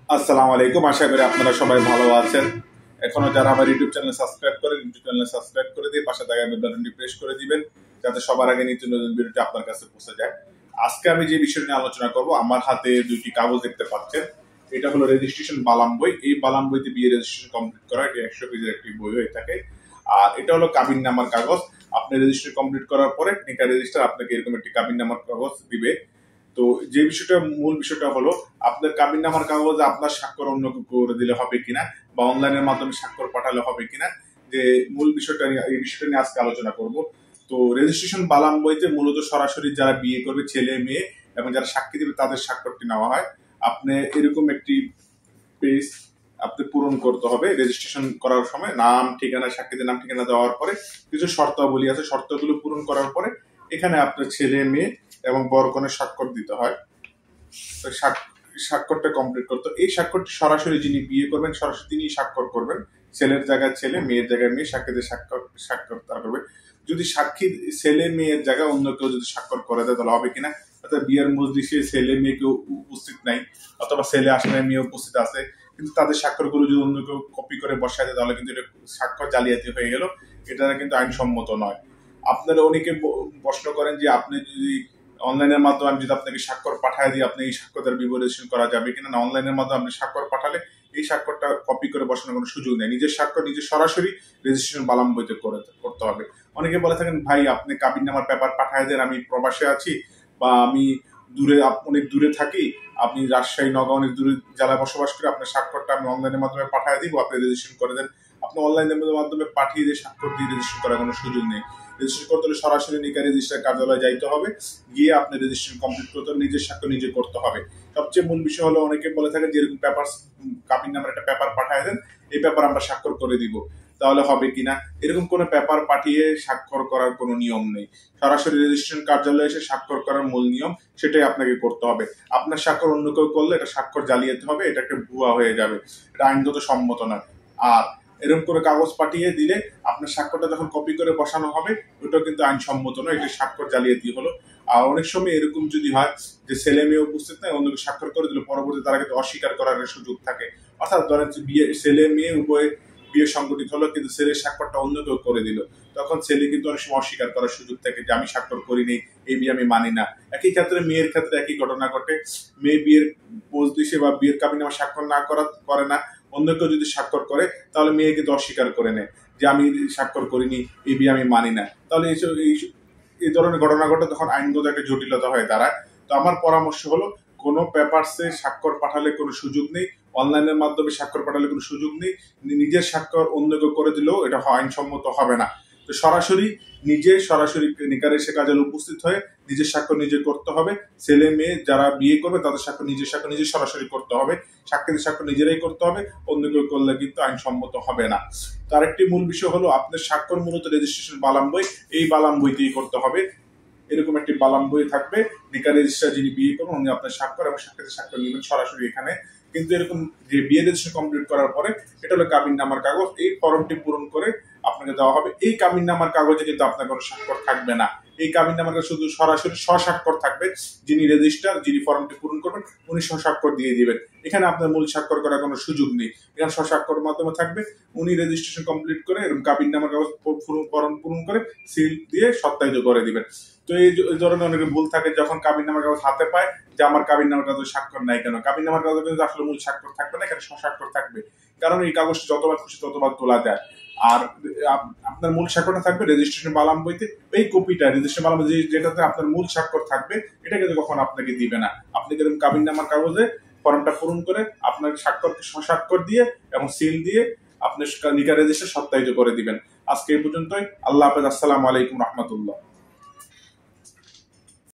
আসসালামু আলাইকুম। আশা করি আপনারা সবাই ভালো আছেন। এখনো যারা আমার ইউটিউব চ্যানেল সাবস্ক্রাইব করেন, ইউটিউব চ্যানেল সাবস্ক্রাইব করে দিয়ে পাশে থাকা বেল বাটনটি প্রেস করে দিবেন, যাতে সবার আগে নিত্য নতুন ভিডিওটি আপনার কাছে পৌঁছে যায়। আজকে আমি যে বিষয় নিয়ে আলোচনা করব, আমার হাতে দুইটি কাগজ দেখতে পাচ্ছেন। এটা হলো রেজিস্ট্রেশন বালাম বই। এই বালাম বইতে বিয়ে রেজিস্ট্রেশন কমপ্লিট করা, এটা 100 পেজের একটি বই হয়ে থাকে। আর এটা হলো কাবিন নামার কাগজ। আপনি রেজিস্ট্রেশন কমপ্লিট করার পরে নিকা রেজিস্টার আপনাকে এরকম একটি কাবিন নামার কাগজ দিবে। তো যে বিষয়টা, মূল বিষয়টা হলো আপনার কাবিন নামার কাগজে আপনার স্বাক্ষর অন্য কেউ করে দিলে হবে কিনা, বা অনলাইনের মাধ্যমে স্বাক্ষর পাঠালে হবে কিনা, যে মূল বিষয়টা নিয়ে, এই বিষয়টা নিয়ে আজকে আলোচনা করব। তো রেজিস্ট্রেশন বালাম বইতে মূলত সরাসরি যারা বিয়ে করবে, ছেলে মেয়ে এবং যারা সাক্ষী দেবে, তাদের স্বাক্ষরটি নেওয়া হয়। আপনি এরকম একটি পেজ আপনি পূরণ করতে হবে রেজিস্ট্রেশন করার সময়। নাম, ঠিকানা, সাক্ষীদের নাম ঠিকানা দেওয়ার পরে কিছু শর্তাবলী আছে, শর্তগুলো পূরণ করার পরে এখানে আপনার ছেলে মেয়ে এবং বরকনের স্বাক্ষর দিতে হয়। স্বাক্ষরটা কমপ্লিট করতে, এই স্বাক্ষরটি সরাসরি যিনি বিয়ে করবেন সরাসরি তিনি স্বাক্ষর করবেন। ছেলের জায়গায় ছেলে, মেয়ের জায়গায় মেয়ে, সাক্ষীদের স্বাক্ষর তারা করবে। যদি সাক্ষী ছেলে মেয়ের জায়গায় অন্য কেউ যদি স্বাক্ষর করে দেয় তাহলে হবে কিনা, অর্থাৎ বিয়ের মজলিসে ছেলে মেয়ে কেউ উপস্থিত নাই, অথবা ছেলে আসলে মেয়ে উপস্থিত আছে, কিন্তু তাদের স্বাক্ষরগুলো যদি অন্য কেউ কপি করে বসায় দেয় তাহলে কিন্তু এটা স্বাক্ষর জালিয়াতি হয়ে গেল। এটা কিন্তু আইনসম্মত নয়। আপনারা অনেকে প্রশ্ন করেন যে আপনি যদি অনলাইনের মাধ্যমে আমি যদি আপনাকে স্বাক্ষর পাঠিয়ে দিই, আপনি এই স্বাক্ষর বিবরেশন করা যাবে কিনা। না, অনলাইনের মাধ্যমে আপনি স্বাক্ষর পাঠালে এই স্বাক্ষরটা কপি করে বসানোর কোনো সুযোগ নেই। নিজের স্বাক্ষর নিজে সরাসরি রেজিস্ট্রেশন বালাম বইতে করতে হবে। অনেকে বলে থাকেন, ভাই আপনি কাবিন নামার পেপার পাঠিয়ে দেন, আমি প্রবাসে আছি বা আমি অনেক দূরে থাকি, আপনি রাজশাহী, নগাঁও অনেক দূরে জেলায় বসবাস করে, আপনার স্বাক্ষরটা আমি অনলাইনের মাধ্যমে পাঠিয়ে দিব, আপনি রেজিস্ট্রেশন করে দেন। আপনি অনলাইনের মাধ্যমে পাঠিয়ে দিয়ে স্বাক্ষর দিয়ে রেজিস্ট্রেশন করার কোনো সুযোগ নেই। রেজিস্ট্রেশন করতে হলে সরাসরি নিকা রেজিস্ট্রার কার্যালয়ে যাইতে হবে, গিয়ে আপনি রেজিস্ট্রেশন কমপ্লিট করতে হবে, নিজের স্বাক্ষর নিজে করতে হবে। সবচেয়ে মূল বিষয় হলো, অনেকে বলে থাকেন যে এরকম পেপার, কাবিন নামের একটা পেপার পাঠিয়ে দেন, এই পেপার আমরা স্বাক্ষর করে দিব, তাহলে হবে কিনা। এরকম কোনো পেপার পাঠিয়ে স্বাক্ষর করার কোনো নিয়ম নেই। সরাসরি রেজিস্ট্রেশন কার্যালয়ে এসে স্বাক্ষর করার মূল নিয়ম, সেটাই আপনাকে করতে হবে। আপনার স্বাক্ষর অন্য কেউ করলে এটা স্বাক্ষর জালিয়াতি হবে, এটা একটা ভুয়া হয়ে যাবে, এটা আইনগত সম্মত নয়। আর এরকম করে কাগজ পাঠিয়ে দিলে আপনার স্বাক্ষরটা যখন কপি করে বসানো হবে, ওটাও কিন্তু আইনসম্মত নয়, এটা স্বাক্ষর জালিয়াতি হলো। আর অনেক সময় এরকম যদি হয় যে ছেলে মেয়ে উপস্থিত নেই, অন্যকে স্বাক্ষর করে দিলে পরবর্তী তারা কিন্তু অস্বীকার করার সুযোগ থাকে। অর্থাৎ ধরেন বিয়ে, ছেলে মেয়ে উভয় বিয়ে সংগঠিত হলো, কিন্তু ছেলের স্বাক্ষরটা অন্য কেউ করে দিল, তখন ছেলে কিন্তু অনেক সময় অস্বীকার করার সুযোগ থাকে যে আমি স্বাক্ষর করিনি, এই বিয়ে আমি মানি না। একই ক্ষেত্রে মেয়ের ক্ষেত্রে একই ঘটনা ঘটে। মেয়ে বিয়ের মজলিসে বা বিয়ের কাবিনে স্বাক্ষর না করে না, অন্য কেউ যদি স্বাক্ষর করে তাহলে মেয়ে কিন্তু অস্বীকার করে নেয় যে আমি স্বাক্ষর করিনি, এই বিয়ে আমি মানি না। তাহলে এই ধরনের ঘটনা ঘটে, তখন আইনগত একটা জটিলতা হয়ে দাঁড়ায়। তো আমার পরামর্শ হলো, কোনো পেপারসে স্বাক্ষর পাঠালে কোনো সুযোগ নেই, অনলাইনের মাধ্যমে স্বাক্ষর পাঠালে কোনো সুযোগ নেই। নিজের স্বাক্ষর অন্য কেউ করে দিলেও এটা আইনসম্মত হবে না। তো সরাসরি সরাসরি নিকার এসে কাজে উপস্থিত হয়ে নিজের স্বাক্ষর নিজে করতে হবে। ছেলে মেয়ে যারা বিয়ে করবে তাদের স্বাক্ষর নিজে সরাসরি করতে হবে, সাক্ষীদের স্বাক্ষর নিজেরাই করতে হবে, অন্য কেউ করলে কিন্তু আইনসম্মত হবে না। তার একটি মূল বিষয় হলো, আপনার স্বাক্ষর মূলত রেজিস্ট্রেশন বালাম বই, এই বালাম বইতেই করতে হবে। এরকম একটি বালাম বই থাকবে, নিকা রেজিস্ট্রার যিনি বিয়ে করবেন উনি আপনার স্বাক্ষর এবং সাক্ষীদের স্বাক্ষর নেবেন সরাসরি এখানে। কিন্তু এরকম যে বিয়ে রেজিস্ট্রেশন কমপ্লিট করার পরে, এটা হলো কাবিন নামার কাগজ, এই ফর্মটি পূরণ করে আপনাকে দেওয়া হবে। এই কাবিন নামার কাগজে কিন্তু আপনার কোনো স্বাক্ষর থাকবে না। এই কাবিন নামার কাগজ শুধু সরাসরি স্বস্বাক্ষর থাকবে, যিনি রেজিস্ট্রার, যিনি ফর্মটি পূরণ করবেন উনি স্বস্বাক্ষর দিয়ে দিবেন। এখানে আপনার মূল স্বাক্ষর করার কোনো সুযোগ নেই, এখানে স্বস্বাক্ষরের মাধ্যমে থাকবে। উনি রেজিস্ট্রেশন কমপ্লিট করে এরকম কাবিন নামার কাগজ ফর্ম পূরণ করে সিল দিয়ে সত্যায়িত করে দিবেন। তো এই ধরনের অনেক ভুল থাকে, যখন কাবিন নামার কাগজ হাতে পায় যে আমার কাবিন নামার কাগজে স্বাক্ষর নাই কেন। কাবিন নামার কাগজে কিন্তু আসলে মূল স্বাক্ষর থাকবে না, এখানে স্বস্বাক্ষর থাকবে, কারণ এই কাগজটি যতবার খুশি ততবার তোলা যায়। আর আপনার মূল স্বাক্ষরটা থাকবে রেজিস্ট্রেশন বালাম বইতে। এই কপিটা রেজিস্ট্রেশন বালাম যেটাতে আপনার মূল স্বাক্ষর থাকবে, এটা কিন্তু কখন আপনাকে দিবে না। আপনি কিন্তু কাবিন নামার কাগজে ফর্মটা পূরণ করে আপনার স্বাক্ষরকে স্বস্বাক্ষর দিয়ে এবং সিল দিয়ে আপনি নিকা রেজিস্ট্রেশন সত্যায়িত করে দিবেন। আজকে এই পর্যন্তই। আল্লাহ হাফেজ। আসসালামু আলাইকুম রহমতুল্লাহ।